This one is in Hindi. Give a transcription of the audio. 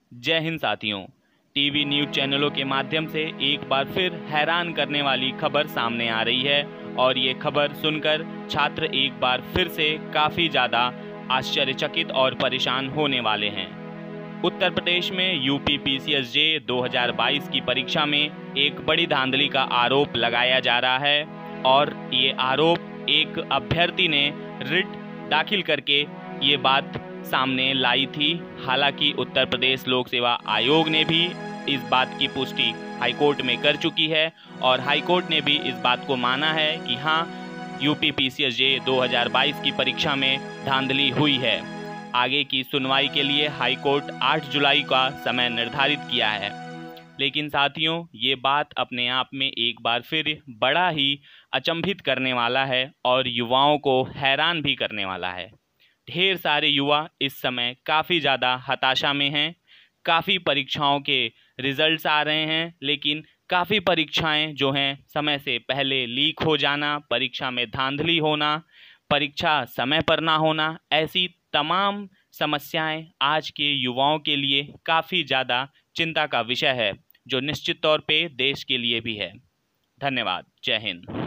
जय हिंद साथियों। टीवी न्यूज चैनलों के माध्यम से एक बार फिर हैरान करने वाली खबर सामने आ रही है और ये खबर सुनकर छात्र एक बार फिर से काफ़ी ज़्यादा आश्चर्यचकित और परेशान होने वाले हैं। उत्तर प्रदेश में यूपी पीसीएसजे 2022 की परीक्षा में एक बड़ी धांधली का आरोप लगाया जा रहा है और ये आरोप एक अभ्यर्थी ने रिट दाखिल करके ये बात सामने लाई थी। हालांकि उत्तर प्रदेश लोक सेवा आयोग ने भी इस बात की पुष्टि हाईकोर्ट में कर चुकी है और हाईकोर्ट ने भी इस बात को माना है कि हाँ, यूपी पीसीएसजे 2022 की परीक्षा में धांधली हुई है। आगे की सुनवाई के लिए हाईकोर्ट 8 जुलाई का समय निर्धारित किया है। लेकिन साथियों, ये बात अपने आप में एक बार फिर बड़ा ही अचंभित करने वाला है और युवाओं को हैरान भी करने वाला है। ढेर सारे युवा इस समय काफ़ी ज़्यादा हताशा में हैं। काफ़ी परीक्षाओं के रिजल्ट्स आ रहे हैं, लेकिन काफ़ी परीक्षाएं जो हैं समय से पहले लीक हो जाना, परीक्षा में धांधली होना, परीक्षा समय पर ना होना, ऐसी तमाम समस्याएं आज के युवाओं के लिए काफ़ी ज़्यादा चिंता का विषय है, जो निश्चित तौर पे देश के लिए भी है। धन्यवाद। जय हिंद।